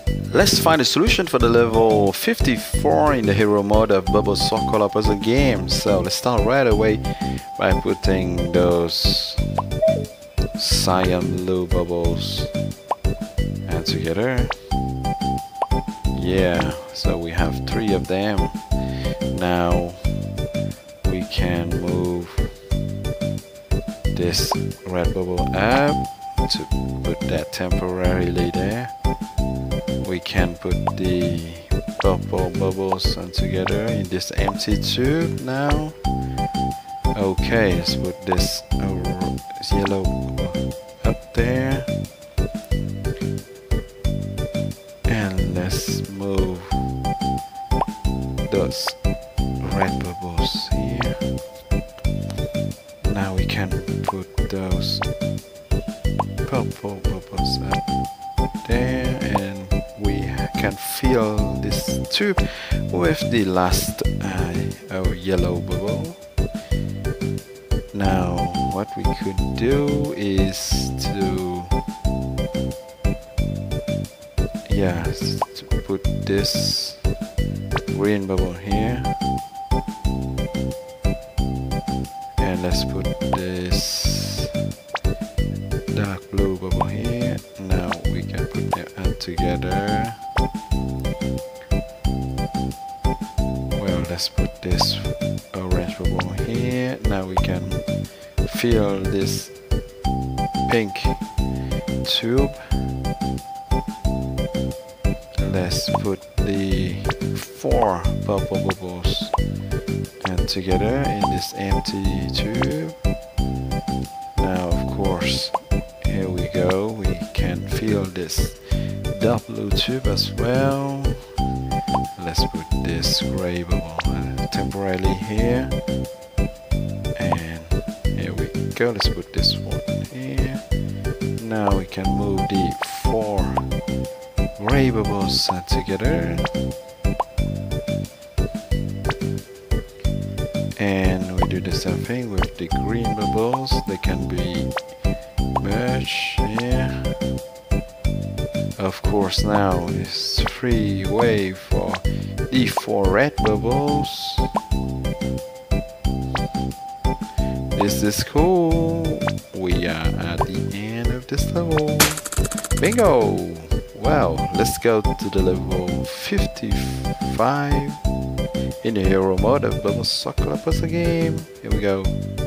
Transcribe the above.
Let's find a solution for the level 54 in the hero mode of Bubble Circular puzzle game. So let's start right away by putting those cyan blue bubbles and together. Yeah, so we have 3 of them. Now we can move this red bubble up to put that temporarily there. We can put the purple bubbles on together in this empty tube now. Okay, let's put this yellow up there. And let's move those red bubbles here. Now we can put those purple bubbles up there, and we can fill this tube with the last yellow bubble. Now what we could do is to put this green bubble here, and let's put this dark blue bubble here. Now we can put them together. Well, let's put this orange bubble here. Now we can fill this pink tube. Let's put the 4 purple bubbles and together in this empty tube. Now of course, here we go, we can fill this dark blue tube as well. Let's put this gray bubble temporarily here, and here we go. Let's put this one here. Now we can move the 4 gray bubbles together, and we do the same thing with the green bubbles. They can be merged here. Of course, now it's 3 way for the 4 red bubbles. This is cool. We are at the end of this level. Bingo! Well, let's go to the level 55 in the hero mode of Bubble Circular puzzle game. Here we go.